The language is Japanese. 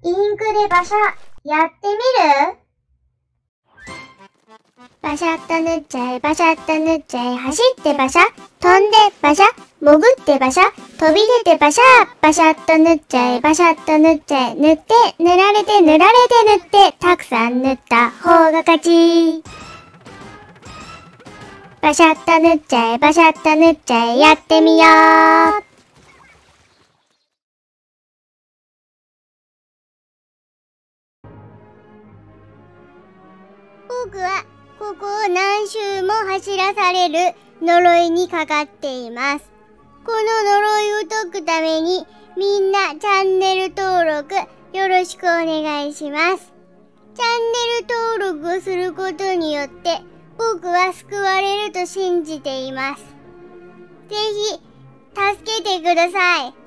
インクでバシャ、やってみる？バシャッと塗っちゃえ、バシャッと塗っちゃえ、走ってバシャ、飛んでバシャ、潜ってバシャ、飛び出てバシャ、バシャッと塗っちゃえ、バシャッと塗っちゃえ、塗って、塗られて塗られて塗って、たくさん塗った方が勝ち。バシャッと塗っちゃえ、バシャッと塗っちゃえ、やってみよう。僕はここを何周も走らされる呪いにかかっています。この呪いを解くためにみんなチャンネル登録よろしくお願いします。チャンネル登録をすることによって僕は救われると信じています。ぜひ助けてください。